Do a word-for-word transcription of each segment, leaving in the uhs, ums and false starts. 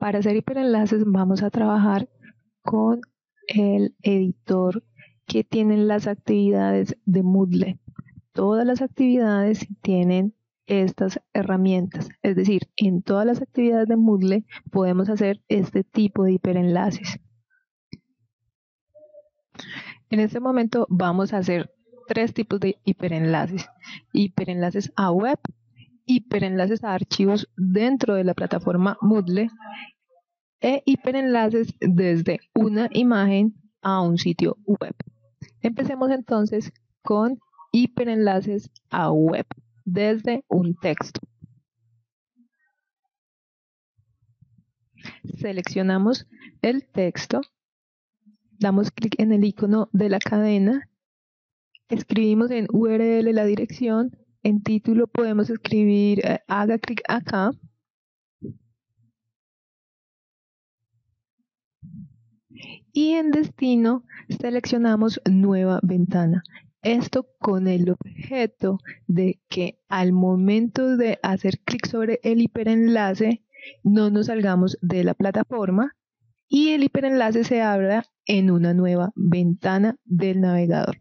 Para hacer hiperenlaces vamos a trabajar con el editor que tienen las actividades de Moodle. Todas las actividades tienen estas herramientas, es decir, en todas las actividades de Moodle podemos hacer este tipo de hiperenlaces. En este momento vamos a hacer tres tipos de hiperenlaces: hiperenlaces a web, hiperenlaces a archivos dentro de la plataforma Moodle e hiperenlaces desde una imagen a un sitio web. Empecemos entonces con hiperenlaces a web desde un texto. Seleccionamos el texto, damos clic en el icono de la cadena, escribimos en U R L la dirección, en título podemos escribir eh, haga clic acá, y en destino seleccionamos nueva ventana. Esto con el objeto de que al momento de hacer clic sobre el hiperenlace no nos salgamos de la plataforma y el hiperenlace se abra en una nueva ventana del navegador.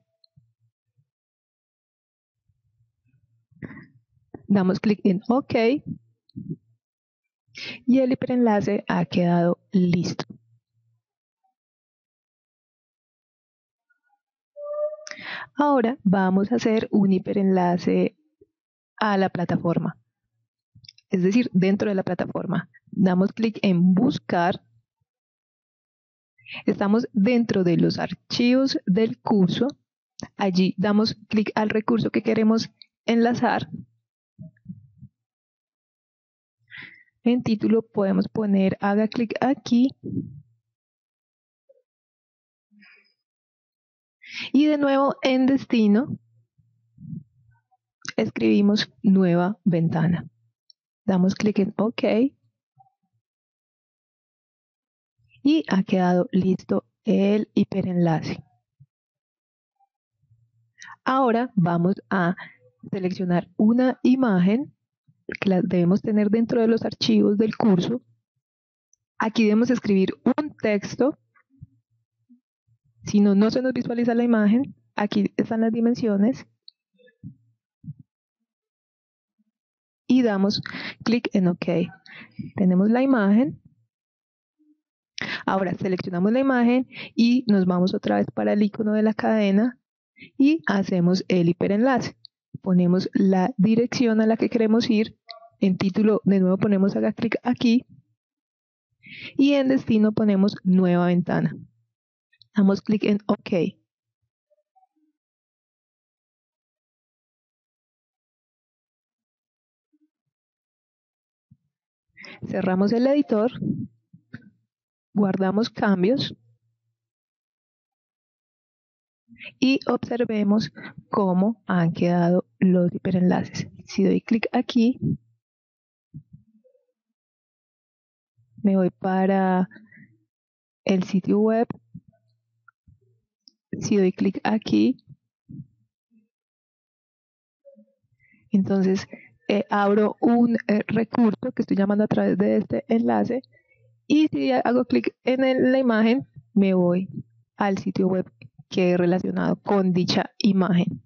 Damos clic en OK y el hiperenlace ha quedado listo. Ahora vamos a hacer un hiperenlace a la plataforma, es decir, dentro de la plataforma. Damos clic en buscar. Estamos dentro de los archivos del curso. Allí damos clic al recurso que queremos enlazar. En título podemos poner haga clic aquí. Y de nuevo en destino escribimos nueva ventana. Damos clic en OK y ha quedado listo el hiperenlace. Ahora vamos a seleccionar una imagen que la debemos tener dentro de los archivos del curso. Aquí debemos escribir un texto. Si no, no se nos visualiza la imagen. Aquí están las dimensiones. Y damos clic en OK. Tenemos la imagen. Ahora seleccionamos la imagen y nos vamos otra vez para el icono de la cadena y hacemos el hiperenlace. Ponemos la dirección a la que queremos ir. En título de nuevo ponemos haga clic aquí. Y en destino ponemos nueva ventana. Damos clic en OK. Cerramos el editor. Guardamos cambios. Y observemos cómo han quedado los hiperenlaces. Si doy clic aquí, me voy para el sitio web. Si doy clic aquí, entonces eh, abro un eh, recurso que estoy llamando a través de este enlace, y si hago clic en el, la imagen, me voy al sitio web que es relacionado con dicha imagen.